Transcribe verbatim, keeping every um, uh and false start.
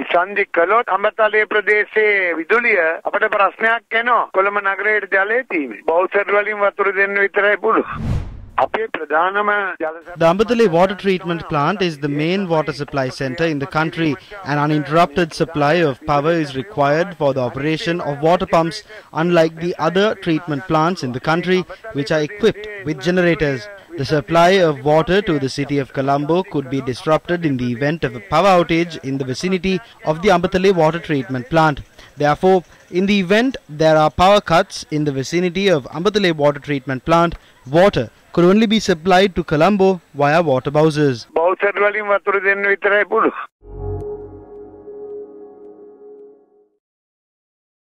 සන්ධි කළොත් අඹතලේ ප්‍රදේශයේ විදුලිය අපිට ප්‍රශ්නයක් එනවා. කොළඹ නගරයේ ජලය තීමේ. බෞද්ධ වලින් වතුර දෙන්න විතරයි පුළුවන්. The Ambatale Water Treatment Plant is the main water supply center in the country. An uninterrupted supply of power is required for the operation of water pumps, unlike the other treatment plants in the country which are equipped with generators. The supply of water to the city of Colombo could be disrupted in the event of a power outage in the vicinity of the Ambatale Water Treatment Plant. Therefore, in the event there are power cuts in the vicinity of Ambatale Water Treatment Plant, water could only be supplied to Colombo via water bowsers.